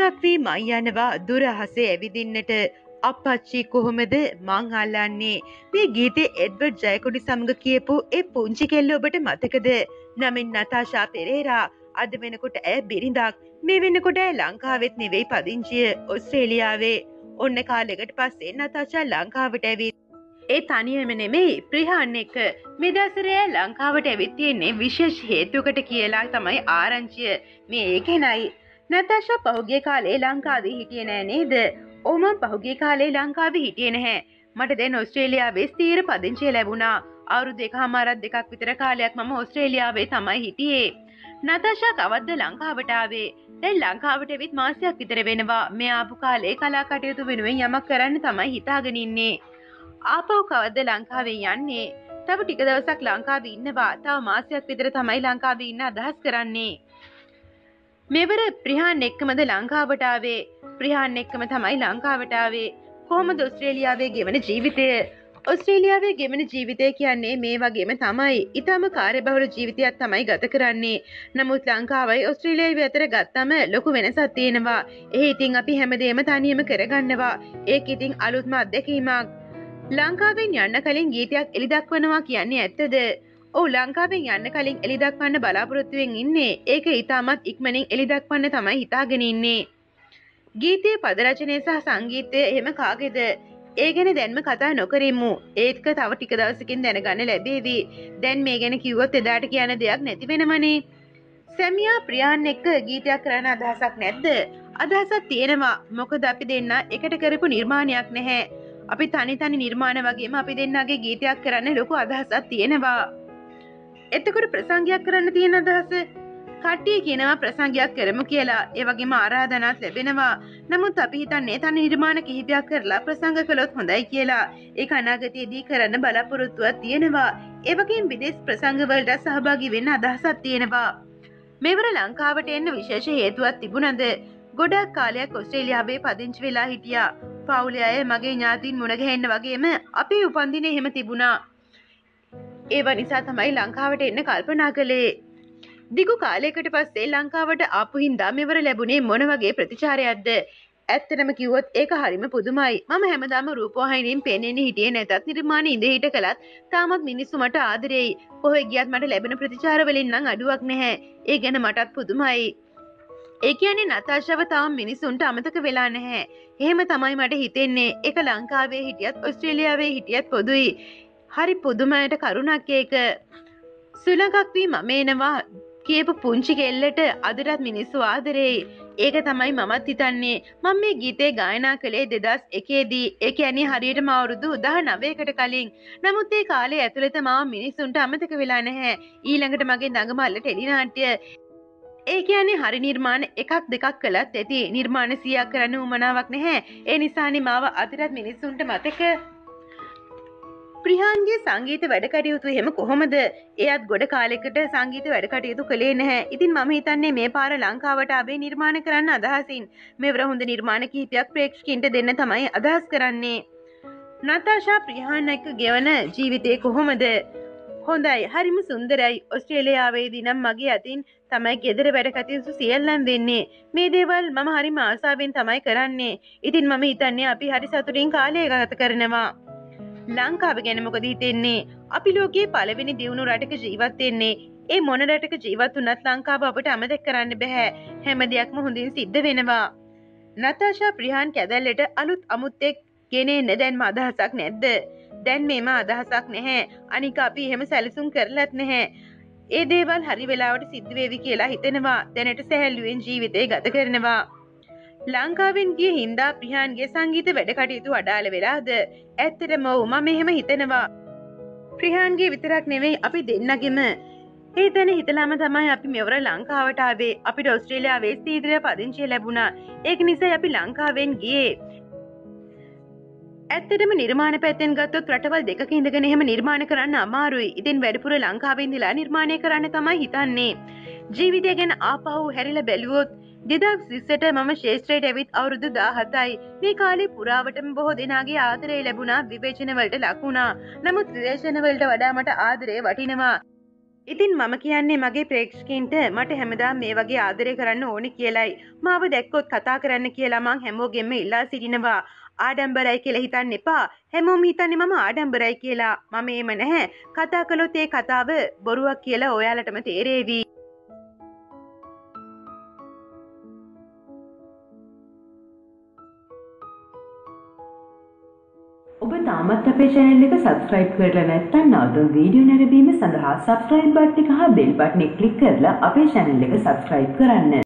ටිකක් වී මං යනවා දුර අහසේ ඇවිදින්නට. අප්පච්චි කොහොමද මං අල්ලන්නේ? මේ ගීතේ එඩ්වර්ඩ් ජයකොඩි සමග කියපු ඒ පුංචි කෙල්ල ඔබට මතකද? නමින් නතාෂා පෙරේරා. අද වෙනකොට ඇය බිරිඳක්. මේ වෙනකොට ඇය ලංකාවෙත් නෙවෙයි පදිංචිය ඕස්ට්‍රේලියාවේ. ඔන්න කාලෙකට පස්සේ නතාෂා ලංකාවට ඇවිත් ඒ තනියම නෙමෙයි ප්‍රිහාන් එක්ක මේ දවස්වල ලංකාවට ඇවිත් තියෙන්නේ විශේෂ හේතුවකට කියලා තමයි ආරංචිය. මේ ඒකෙනයි නතාෂා පහුගිය කාලේ ලංකාවේ හිටියේ නෑ නේද? ඔව් මම පහුගිය කාලේ ලංකාවේ හිටියේ නැහැ. මට දැන් ඕස්ට්‍රේලියාවේ ස්ථීර පදිංචිය ලැබුණා. අවුරුදු 1.5 විතර කාලයක් මම ඕස්ට්‍රේලියාවේ තමයි හිටියේ. නතාෂා කවද්ද ලංකාවට ආවේ? දැන් ලංකාවට ඇවිත් මාසයක් විතර වෙනවා. මේ ආපු කාලේ කලා කටයුතු වෙනුවෙන් යමක් කරන්න තමයි හිතාගෙන ඉන්නේ. ආපහු කවද්ද ලංකාවේ යන්නේ? තව ටික දවසක් ලංකාවේ ඉන්නවා. තව මාසයක් විතර තමයි ලංකාවේ ඉන්න අදහස් කරන්නේ. මෙවර ප්‍රිහාන් එක්කමද ලංකාවට ආවේ? ප්‍රිහාන් එක්කම තමයි ලංකාවට ආවේ. කොහොමද ඕස්ට්‍රේලියාවේ ගෙවන ජීවිතය? ඕස්ට්‍රේලියාවේ ගෙවන ජීවිතය කියන්නේ මේ වගේම තමයි. ඊටම කාර්යබහුල ජීවිතයක් තමයි ගත කරන්නේ. නමුත් ලංකාවයි ඕස්ට්‍රේලියාවයි අතර ගත්තම ලොකු වෙනසක් තියෙනවා. ඒ ඉතින් අපි හැමදේම තනියම කරගන්නවා. ඒක ඉතින් අලුත්ම අත්දැකීමක්. ලංකාවෙන් යන්න කලින් ගීතයක් එලි දක්වනවා කියන්නේ ඇත්තද? ඔව් ලංකාවෙන් යන්න කලින් එලි දක්වන්න බලාපොරොත්තුවෙන් ඉන්නේ. ඒක ඊටමත් ඉක්මනින් එලි දක්වන්න තමයි හිතාගෙන ඉන්නේ. ගීතයේ පද රචනය සහ සංගීතය එහෙම කාගේද? ඒ ගැන දැන්ම කතා නොකරමු. ඒක තව ටික දවසකින් දැනගන්න ලැබේවි. දැන් මේ ගැන කිව්වොත් එදාට කියන දෙයක් නැති වෙනවනේ. සැමියා ප්‍රියාන් එක්ක ගීතයක් කරන්න අදහසක් නැද්ද? අදහසක් තියෙනවා. මොකද අපි දෙන්න එකට කරපු නිර්මාණයක් නැහැ. අපි තනි නිර්මාණ වගේම අපි දෙන්නගේ ගීතයක් කරන්න ලොකු අදහසක් තියෙනවා. එතකොට ප්‍රසංගයක් කරන්න තියෙන අදහස? කට්ටිය කියනවා ප්‍රසංගයක් කරමු කියලා. ඒ වගේම ආරාධනාත් ලැබෙනවා. නමුත් අපි හිතන්නේ තනි නිර්මාණ කිහිපයක් කරලා ප්‍රසංග කළොත් හොඳයි කියලා. ඒක අනාගතයේදී කරන්න බලාපොරොත්තුවක් තියෙනවා. ඒ වගේම විදේශ ප්‍රසංග වලට සහභාගී වෙන්න අදහසක් තියෙනවා. මෙවර ලංකාවට එන්න විශේෂ හේතුවක් තිබුණද? ගොඩක් කාලයක් ඕස්ට්‍රේලියාවේ පදිංචි වෙලා හිටියා. පවුලේ අය මගේ ඥාතීන් මුණ ගැහෙන්න වගේම අපේ උපන්දිනේ එහෙම තිබුණා. ඒව නිසා තමයි ලංකාවට එන්න කල්පනා කළේ. දිගු කාලයකට පස්සේ ලංකාවට ආපු හින්දා මෙවර ලැබුණේ මොන වගේ ප්‍රතිචාරයක්ද? ඇත්තටම කිව්වොත් ඒක හරිම පුදුමයි. මම හැමදාම රූපවාහිනියෙන් පේන්නේ හිටියේ නැතත් නිර්මාණ ඉඳ හිට කළත් තාමත් මිනිස්සු මට ආදරෙයි. කොහෙ ගියත් මට ලැබෙන ප්‍රතිචාර වලින් නම් අඩුවක් නැහැ. ඒ ගැන මටත් පුදුමයි. ඒ කියන්නේ නතාෂාව තාම මිනිසුන්ට අමතක වෙලා නැහැ. එහෙම තමයි මට හිතෙන්නේ. ඒක ලංකාවේ හිටියත් ඕස්ට්‍රේලියාවේ හිටියත් පොදුයි. හරි පුදුමයට කරුණක් ඒක. සුළඟක් වී මම එනවා කියපු පුංචි කෙල්ලට අදටත් මිනිස්සු ආදරෙයි. ඒක තමයි මමත් හිතන්නේ. මම මේ ගීතේ ගායනා කළේ 2001 දී. ඒ කියන්නේ හරියටම අවුරුදු 19කට කලින්. නමුත් ඒ කාලේ ඇතුළත මම මිනිස්සුන්ට අමතක වෙලා නැහැ. ඊළඟට මගේ දඟමල්ල ටෙලිනාට්‍ය. ඒ කියන්නේ හරි නිර්මාණ එකක් දෙකක් කළත් ඇති. නිර්මාණ 100ක් කරන්න උවමනාවක් නැහැ. ඒ නිසානේ මාව අදටත් මිනිස්සුන්ට මතක. ප්‍රිහාන්ගේ සංගීත වැඩ කටයුතු එහෙම කොහොමද? එයත් ගොඩ කාලයකට සංගීත වැඩ කටයුතු කළේ නැහැ. ඉතින් මම හිතන්නේ මේ පාර ලංකාවට ආවේ නිර්මාණ කරන්න අදහසින්. මෙවර හොඳ නිර්මාණ කිහිපයක් ප්‍රේක්ෂකින්ට දෙන්න තමයි අදහස් කරන්නේ. නතාෂා ප්‍රිහාන් එක්ක ගෙවන ජීවිතේ කොහොමද? හොඳයි, හරිම සුන්දරයි. ඕස්ට්‍රේලියාවේදී නම් මගේ අතින් තමයි ගෙදර වැඩ කටයුතු සියල්ලම වෙන්නේ. මේ දේවල් මම හරිම ආසාවෙන් තමයි කරන්නේ. ඉතින් මම හිතන්නේ අපි හරි සතුටින් කාලය ගත කරනවා. ලංකාව ගැන මොකද හිතෙන්නේ? අපි ලෝකයේ පළවෙනි දියුණු රටක ජීවත් වෙන්නේ. ඒ මොන රටක ජීවත් වුණත් ලංකාව අපට අමතක කරන්න බෑ. හැම දෙයක්ම හොඳින් සිද්ධ වෙනවා. නතාෂා ප්‍රිහාන් කැදැල්ලට අලුත් අමුත්තෙක් ගෙනෙන්න දැන්ම අදහසක් නැද්ද? දැන් මේම අදහසක් නැහැ. අනික අපි එහෙම සැලසුම් කරලත් නැහැ. ඒ දේවල් හරි වෙලාවට සිද්ධ වෙවි කියලා හිතෙනවා. දැනට සැහැල්ලුවෙන් ජීවිතේ ගත කරනවා. ලංකාවෙන් ගිය හින්දා ප්‍රිහාන්ගේ සංගීත වැඩ කටයුතු අඩාල වෙලාද? ඇත්තටම ඔව් මම එහෙම හිතනවා. ප්‍රිහාන්ගේ විතරක් නෙවෙයි අපි දෙන්නගෙම. ඒ තැන හිතලාම තමයි අපි මෙවර ලංකාවට ආවේ. අපිට ඕස්ට්‍රේලියාවේ ස්ථීර පදිංචිය ලැබුණා. ඒක නිසා අපි ලංකාවෙන් ගියේ. ඇත්තටම නිර්මාණ පැත්තෙන් ගත්තොත් රටවල් දෙකක ඉඳගෙන එහෙම නිර්මාණ කරන්න අමාරුයි. ඉතින් වැඩිපුර ලංකාවේ ඉඳලා නිර්මාණය කරන්න තමයි හිතන්නේ. ජීවිතය ගැන ආපහු හැරිලා බැලුවොත් 2020ට මම ශේෂ්ත්‍රයට ඇවිත් අවුරුදු 17යි. මේ කාලේ පුරාවටම බොහෝ දෙනාගේ ආදරය ලැබුණා, විවේචන වලට ලක් වුණා. නමුත් විවේචන වලට වඩා මට ආදරය වටිනවා. ඉතින් මම කියන්නේ මගේ ප්‍රේක්ෂකයින්ට මට හැමදාම මේ වගේ ආදරය කරන්න ඕනි කියලයි. මාව දැක්කොත් කතා කරන්න කියලා මං හැමෝගෙම ඉල්ලා සිටිනවා. ආඩම්බරයි කියලා හිතන්න එපා. හැමෝම හිතන්නේ මම ආඩම්බරයි කියලා. මම එහෙම නැහැ. කතා කළොත් ඒ කතාව බොරුවක් කියලා ඔයාලටම තේරෙවි. ඔබ තාමත් අපේ channel එක subscribe කරලා නැත්නම් නවතුම් වීඩියෝ නැරඹීම සඳහා subscribe button එක හා bell button එක click කරලා අපේ channel එක subscribe කරන්න.